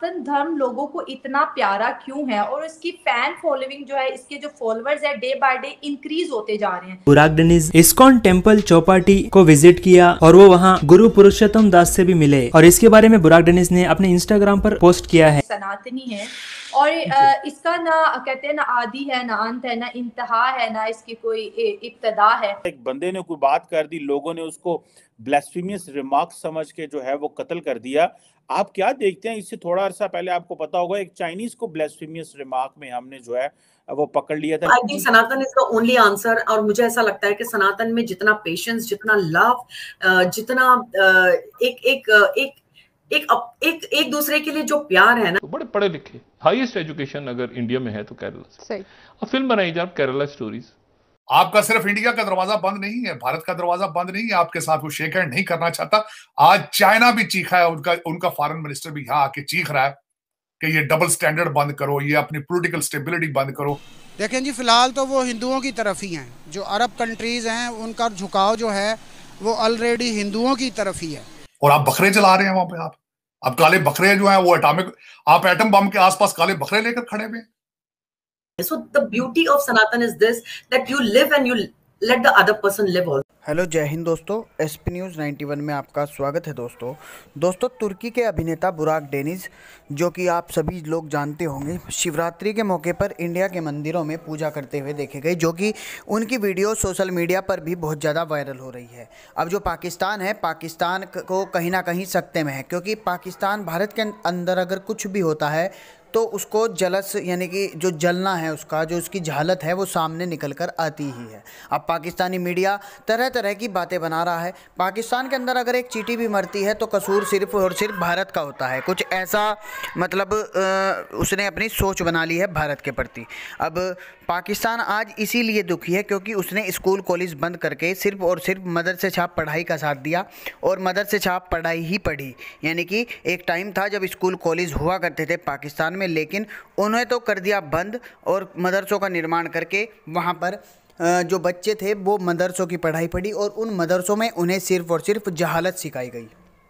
सनातन धर्म लोगों को इतना प्यारा क्यों है और इसकी फैन फॉलोइंग जो है, इसके जो फॉलोअर्स है डे बाय डे इंक्रीज होते जा रहे हैं। बुराक डेनिस इस्कॉन टेम्पल चौपाटी को विजिट किया और वो वहाँ गुरु पुरुषोत्तम दास से भी मिले और इसके बारे में बुराक डेनिस ने अपने इंस्टाग्राम पर पोस्ट किया है। सनातनी है और इसका ना कहते हैं ना आदि है, ना अंत है, ना इंतहा है, ना इसकी कोई इब्तदा है। एक बंदे ने कोई बात कर दी, लोगों ने उसको ब्लास्फेमियस रिमार्क समझ के जो है वो कत्ल कर दिया। आप क्या देखते हैं? इससे थोड़ा अरसा पहले आपको पता होगा एक चाइनीज को ब्लास्फेमियस रिमार्क में हमने जो है वो पकड़ लिया था। I think Sanatan is the only answer. और मुझे ऐसा लगता है कि सनातन में जितना पेशेंस, जितना लव, जितना एक एक एक एक एक एक दूसरे के लिए जो प्यार है ना, तो बड़े पढ़े लिखे, हाईएस्ट एजुकेशन अगर इंडिया में है तो केरला से। सही। अब फिल्म बनाई जाए केरला स्टोरीज। आपका सिर्फ इंडिया का दरवाजा बंद नहीं है, भारत का दरवाजा बंद नहीं है, आपके साथ वो शेक हैंड नहीं करना चाहता। आज चाइना भी चीखा है, उनका फॉरेन मिनिस्टर भी यहाँ आके चीख रहा है कि ये डबल स्टैंडर्ड बंद करो, ये अपनी पॉलिटिकल स्टेबिलिटी बंद करो। देखें जी, फिलहाल तो वो हिंदुओं की तरफ ही हैं। जो अरब कंट्रीज हैं उनका झुकाव जो है वो ऑलरेडी हिंदुओं की तरफ ही है। और आप बकरे चला रहे हैं वहां पे। आप काले बकरे जो हैं वो आप एटम बम के आसपास काले बकरे लेकर खड़े हुए हैं। So the beauty of Sanatan is this, that you live and you let the other person live also. Hello, जय हिंद दोस्तों। एसपी न्यूज़ 91 में आपका स्वागत है। दोस्तों तुर्की के अभिनेता बुराक डेनिस, जो कि आप सभी लोग जानते होंगे, शिवरात्रि के मौके पर इंडिया के मंदिरों में पूजा करते हुए देखे गए, जो कि उनकी वीडियो सोशल मीडिया पर भी बहुत ज़्यादा वायरल हो रही है। अब जो पाकिस्तान है, पाकिस्तान को कहीं ना कहीं सकते में है, क्योंकि पाकिस्तान भारत के अंदर अगर कुछ भी होता है तो उसको जलस, यानी कि जो जलना है उसका, जो उसकी जहालत है वो सामने निकल कर आती ही है। अब पाकिस्तानी मीडिया तरह तरह की बातें बना रहा है। पाकिस्तान के अंदर अगर एक चींटी भी मरती है तो कसूर सिर्फ और सिर्फ भारत का होता है, कुछ ऐसा मतलब उसने अपनी सोच बना ली है भारत के प्रति। अब पाकिस्तान आज इसीलिए दुखी है क्योंकि उसने स्कूल कॉलेज बंद करके सिर्फ और सिर्फ मदरसे छाप पढ़ाई का साथ दिया और मदरसे छाप पढ़ाई ही पढ़ी। यानी कि एक टाइम था जब स्कूल कॉलेज हुआ करते थे पाकिस्तान में, लेकिन उन्हें तो कर दिया बंद और मदरसों का निर्माण करके वहाँ पर जो बच्चे थे वो मदरसों की पढ़ाई पढ़ी और उन मदरसों में उन्हें सिर्फ और सिर्फ जहालत सिखाई गई।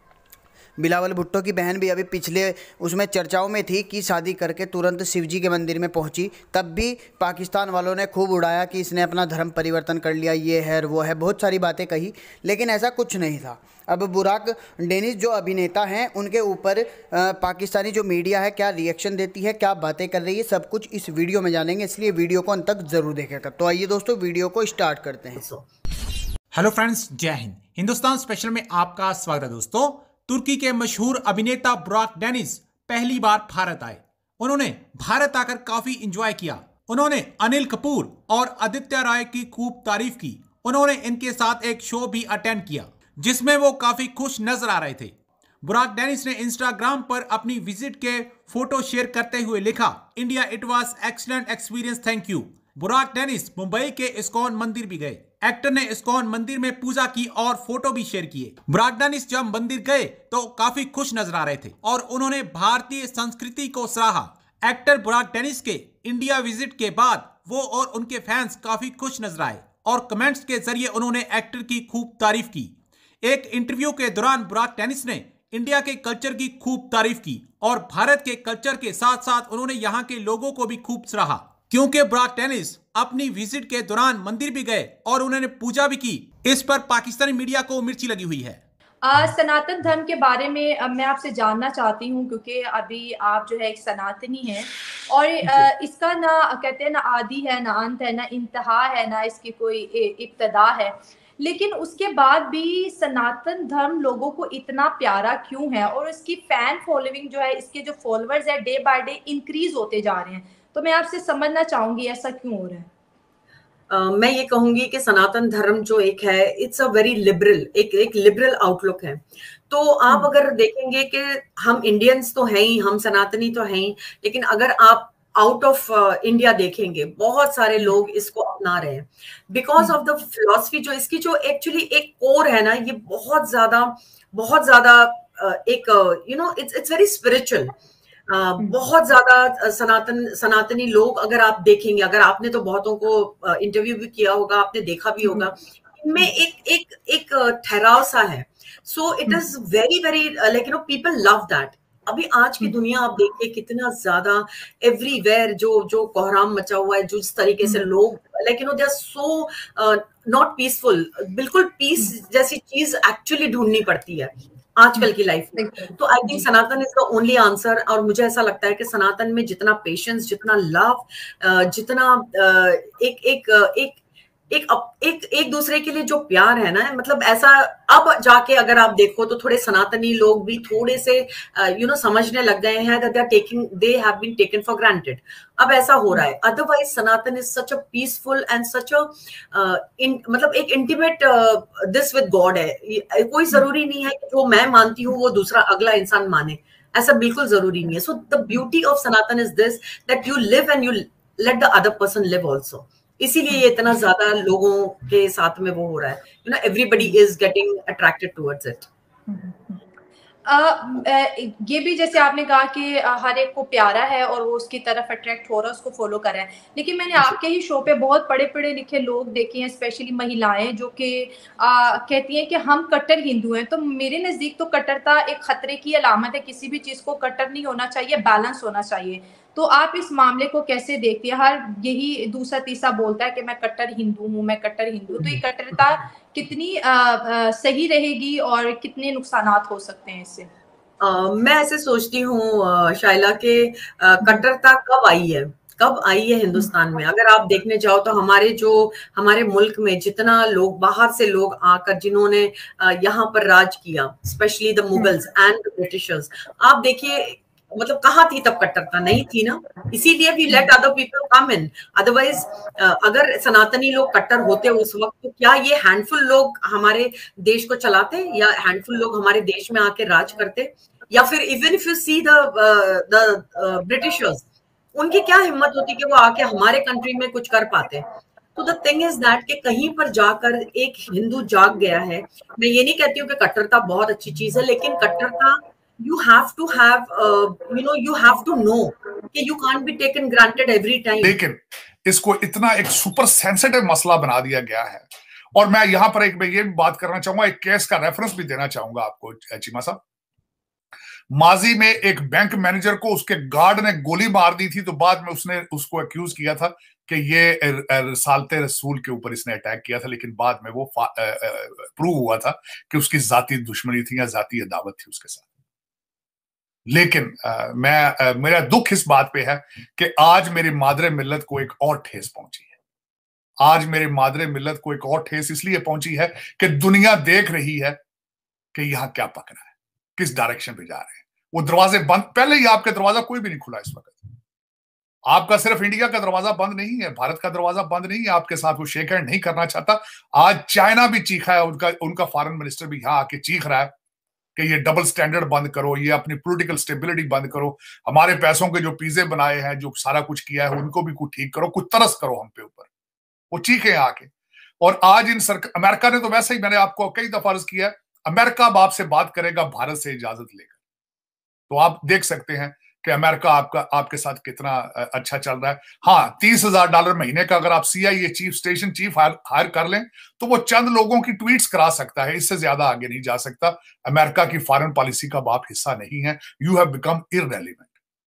बिलावल भुट्टो की बहन भी अभी पिछले उसमें चर्चाओं में थी कि शादी करके तुरंत शिवजी के मंदिर में पहुंची, तब भी पाकिस्तान वालों ने खूब उड़ाया कि इसने अपना धर्म परिवर्तन कर लिया, ये है वो है, बहुत सारी बातें कही, लेकिन ऐसा कुछ नहीं था। अब बुराक डेनिस जो अभिनेता हैं उनके ऊपर पाकिस्तानी जो मीडिया है क्या रिएक्शन देती है, क्या बातें कर रही है, सब कुछ इस वीडियो में जानेंगे, इसलिए वीडियो को अंत तक ज़रूर देखेगा। तो आइए दोस्तों वीडियो को स्टार्ट करते हैं। हेलो फ्रेंड्स, जय हिंद। हिंदुस्तान स्पेशल में आपका स्वागत है। दोस्तों, तुर्की के मशहूर अभिनेता बुराक डेनिस पहली बार भारत आए। उन्होंने भारत आकर काफी एंजॉय किया। उन्होंने अनिल कपूर और आदित्य राय की खूब तारीफ की। उन्होंने इनके साथ एक शो भी अटेंड किया जिसमें वो काफी खुश नजर आ रहे थे। बुराक डेनिस ने इंस्टाग्राम पर अपनी विजिट के फोटो शेयर करते हुए लिखा, India it was excellent experience, thank you. Burak Deniz Mumbai के इस्कॉन मंदिर भी गए। एक्टर ने इस्कॉन मंदिर में पूजा की और फोटो भी शेयर किए। बुराक डेनिस जब मंदिर गए तो काफी खुश नजर आ रहे थे और उन्होंने भारतीय संस्कृति को सराहा। एक्टर बुराक डेनिस के इंडिया विजिट के बाद वो और उनके फैंस काफी खुश नजर आए और कमेंट्स के जरिए उन्होंने एक्टर की खूब तारीफ की। एक इंटरव्यू के दौरान बुराक डेनिस ने इंडिया के कल्चर की खूब तारीफ की और भारत के कल्चर के साथ साथ उन्होंने यहाँ के लोगों को भी खूब सराहा, क्योंकि बुराक डेनिस अपनी विजिट के दौरान मंदिर भी गए और उन्होंने पूजा भी की। इस पर पाकिस्तानी मीडिया को मिर्ची लगी हुई है। सनातन धर्म के बारे में मैं आपसे जानना चाहती हूँ, क्योंकि अभी आप जो है एक सनातनी हैं और इसका ना कहते हैं ना आदि है, ना अंत है, ना इंतहा है, ना इसकी कोई इब्तदा है, लेकिन उसके बाद भी सनातन धर्म लोगों को इतना प्यारा क्यों है और इसकी फैन फॉलोइंग जो है, इसके जो फॉलोअर्स है डे बाय डे इंक्रीज होते जा रहे हैं। तो मैं आपसे समझना चाहूंगी ऐसा क्यों हो रहा है। मैं ये कहूंगी कि सनातन धर्म जो एक है, इट्स अ वेरी लिबरल, एक लिबरल आउटलुक है। तो आप अगर देखेंगे कि हम इंडियंस तो हैं ही, हम सनातनी तो हैं ही, लेकिन अगर आप आउट ऑफ इंडिया देखेंगे बहुत सारे लोग इसको अपना रहे हैं बिकॉज ऑफ द फिलॉसफी। जो इसकी जो एक्चुअली एक कोर है ना, ये बहुत ज्यादा एक इट्स वेरी स्पिरिचुअल। बहुत ज्यादा सनातनी लोग अगर आप देखेंगे, अगर आपने तो बहुतों को इंटरव्यू भी किया होगा, आपने देखा भी होगा, इनमें एक ठहराव सा है। So it is very very like people love that. अभी आज की दुनिया आप देखिए कितना ज्यादा एवरीवेयर जो कोहराम मचा हुआ है, जो इस तरीके से लोग they are so not peaceful. बिल्कुल पीस जैसी चीज एक्चुअली ढूंढनी पड़ती है आजकल की लाइफ में। तो I think Sanatan is the only answer. और मुझे ऐसा लगता है कि सनातन में जितना पेशेंस, जितना लव, जितना एक एक एक एक दूसरे के लिए जो प्यार है ना, मतलब ऐसा अब जाके अगर आप देखो तो थोड़े सनातनी लोग भी थोड़े से समझने लग गए हैं that they have been taken for granted. अब ऐसा हो रहा है। Otherwise Sanatan is such a peaceful and such a मतलब एक इंटीमेट दिस विद गॉड है। कोई जरूरी नहीं है कि जो मैं मानती हूँ वो दूसरा अगला इंसान माने, ऐसा बिल्कुल जरूरी नहीं है। So the beauty of Sanatan is this that you live and you let the other person live also. इसीलिए ये इतना ज्यादा लोगों के साथ में वो हो रहा है। Everybody is getting attracted towards it. ये भी जैसे आपने कहा कि हर एक को प्यारा है और वो उसकी तरफ अट्रैक्ट हो रहा है, उसको फॉलो कर रहा है। लेकिन मैंने आपके ही शो पे बहुत पढ़े लिखे लोग देखे हैं, स्पेशली महिलाएं, जो कि कहती हैं कि हम कट्टर हिंदू हैं। तो मेरे नज़दीक तो कट्टरता एक खतरे की अलामत है। किसी भी चीज़ को कट्टर नहीं होना चाहिए, बैलेंस होना चाहिए। तो आप इस मामले को कैसे देखती हैं? हर यही दूसरा तीसरा बोलता है कि मैं कट्टर हिंदू हूँ, मैं कट्टर हिंदू। तो ये कट्टरता कितनी सही रहेगी और कितने नुकसानात हो सकते हैं इससे? मैं ऐसे सोचती हूँ शाइला के कट्टरता कब आई है हिंदुस्तान में। अगर आप देखने जाओ तो हमारे मुल्क में जितना लोग बाहर से लोग आकर जिन्होंने यहाँ पर राज किया, specially the Mughals and the Britishers, आप देखिए मतलब कहाँ थी तब कट्टरता? नहीं थी ना। इसीलिए we let other people come in. Otherwise अगर सनातनी लोग कट्टर होते उस वक्त, तो क्या ये हैंडफुल लोग हमारे देश को चलाते, या हैंडफुल लोग हमारे देश में आके राज करते? या फिर even if you see the Britishers, उनकी क्या हिम्मत होती कि वो आके हमारे कंट्री में कुछ कर पाते? तो द थिंग इज दैट कि कहीं पर जाकर एक हिंदू जाग गया है। मैं ये नहीं कहती हूँ कि कट्टरता बहुत अच्छी चीज है, लेकिन कट्टरता you have to have you have to know कि you can't be taken granted every time। लेकिन इसको इतना एक सुपर सेंसिटिव मसला बना दिया गया है। और मैं यहां पर मैं ये बात करना चाहूंगा, एक केस का रेफरेंस भी देना चाहूंगा आपको चीमा साहब। माजी में एक बैंक मैनेजर को उसके गार्ड ने गोली मार दी थी, तो बाद में उसने उसको अक्यूज किया था कि ये रिसालते रसूल के ऊपर इसने अटैक किया था, लेकिन बाद में वो प्रूव हुआ था कि उसकी जाती दुश्मनी थी या जाती अदावत थी उसके साथ। लेकिन मेरा दुख इस बात पे है कि आज मेरी मादरे मिल्लत को एक और ठेस पहुंची है। आज मेरे मादरे मिल्लत को एक और ठेस इसलिए पहुंची है कि दुनिया देख रही है कि यहां क्या पक रहा है, किस डायरेक्शन पे जा रहे हैं। वो दरवाजे बंद, पहले ही आपका दरवाजा कोई भी नहीं खुला इस वक्त। आपका सिर्फ इंडिया का दरवाजा बंद नहीं है, भारत का दरवाजा बंद नहीं है, आपके साथ वो शेक हैंड नहीं करना चाहता। आज चाइना भी चीखा है, उनका फॉरेन मिनिस्टर भी यहां आके चीख रहा है कि ये डबल स्टैंडर्ड बंद करो, ये अपनी पॉलिटिकल स्टेबिलिटी बंद करो, हमारे पैसों के जो पिज्जे बनाए हैं, जो सारा कुछ किया है, उनको भी कुछ ठीक करो, कुछ तरस करो हम पे ऊपर। वो चीखे आके। और आज अमेरिका ने तो वैसे ही, मैंने आपको कई दफा अर्ज किया है, अमेरिका अब आपसे बात करेगा भारत से इजाजत लेकर। तो आप देख सकते हैं कि अमेरिका आपके साथ कितना अच्छा चल रहा है। हाँ, $30,000 महीने का अगर आप CIA chief, station chief hire कर लें तो वो चंद लोगों की ट्वीट्स करा सकता है, इससे ज्यादा आगे नहीं जा सकता। अमेरिका की फॉरेन पॉलिसी का आप हिस्सा नहीं है। You have become irrelevant.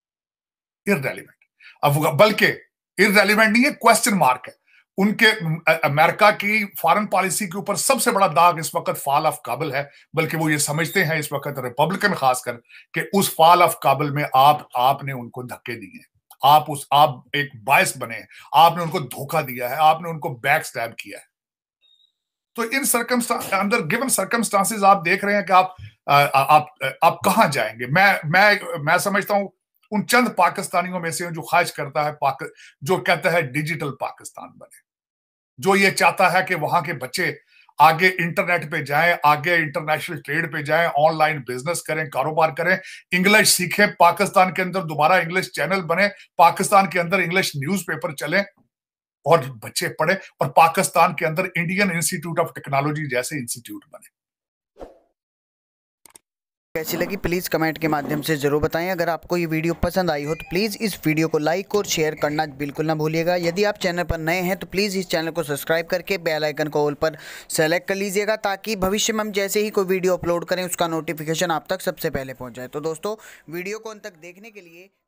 अब बल्कि इररेलेवेंट नहीं है, क्वेश्चन मार्क है। उनके अमेरिका की फॉरेन पॉलिसी के ऊपर सबसे बड़ा दाग इस वक्त फॉल ऑफ काबुल है। बल्कि वो ये समझते हैं इस वक्त रिपब्लिकन खासकर कि उस फॉल ऑफ काबुल में आपने उनको धक्के दिए, आप एक बायस बने, आपने उनको धोखा दिया है, आपने उनको बैक स्टैब किया है। तो इन अंदर गिवन सर्कमस्टांसेस आप देख रहे हैं कि आप कहां जाएंगे। मैं समझता हूं उन चंद पाकिस्तानियों में से जो ख्वाहिश करता है जो कहता है डिजिटल पाकिस्तान बने, जो ये चाहता है कि वहां के बच्चे आगे इंटरनेट पे जाएं, आगे इंटरनेशनल ट्रेड पे जाएं, ऑनलाइन बिजनेस करें, कारोबार करें, इंग्लिश सीखें, पाकिस्तान के अंदर दोबारा इंग्लिश चैनल बने, पाकिस्तान के अंदर इंग्लिश न्यूज़पेपर चलें और बच्चे पढ़े, और पाकिस्तान के अंदर इंडियन इंस्टीट्यूट ऑफ टेक्नोलॉजी जैसे इंस्टीट्यूट बने। कैसी लगी प्लीज़ कमेंट के माध्यम से ज़रूर बताएं। अगर आपको ये वीडियो पसंद आई हो तो प्लीज़ इस वीडियो को लाइक और शेयर करना बिल्कुल ना भूलिएगा। यदि आप चैनल पर नए हैं तो प्लीज़ इस चैनल को सब्सक्राइब करके बेल आइकन को ऑल पर सेलेक्ट कर लीजिएगा, ताकि भविष्य में हम जैसे ही कोई वीडियो अपलोड करें उसका नोटिफिकेशन आप तक सबसे पहले पहुँच जाए। तो दोस्तों वीडियो को अंत तक देखने के लिए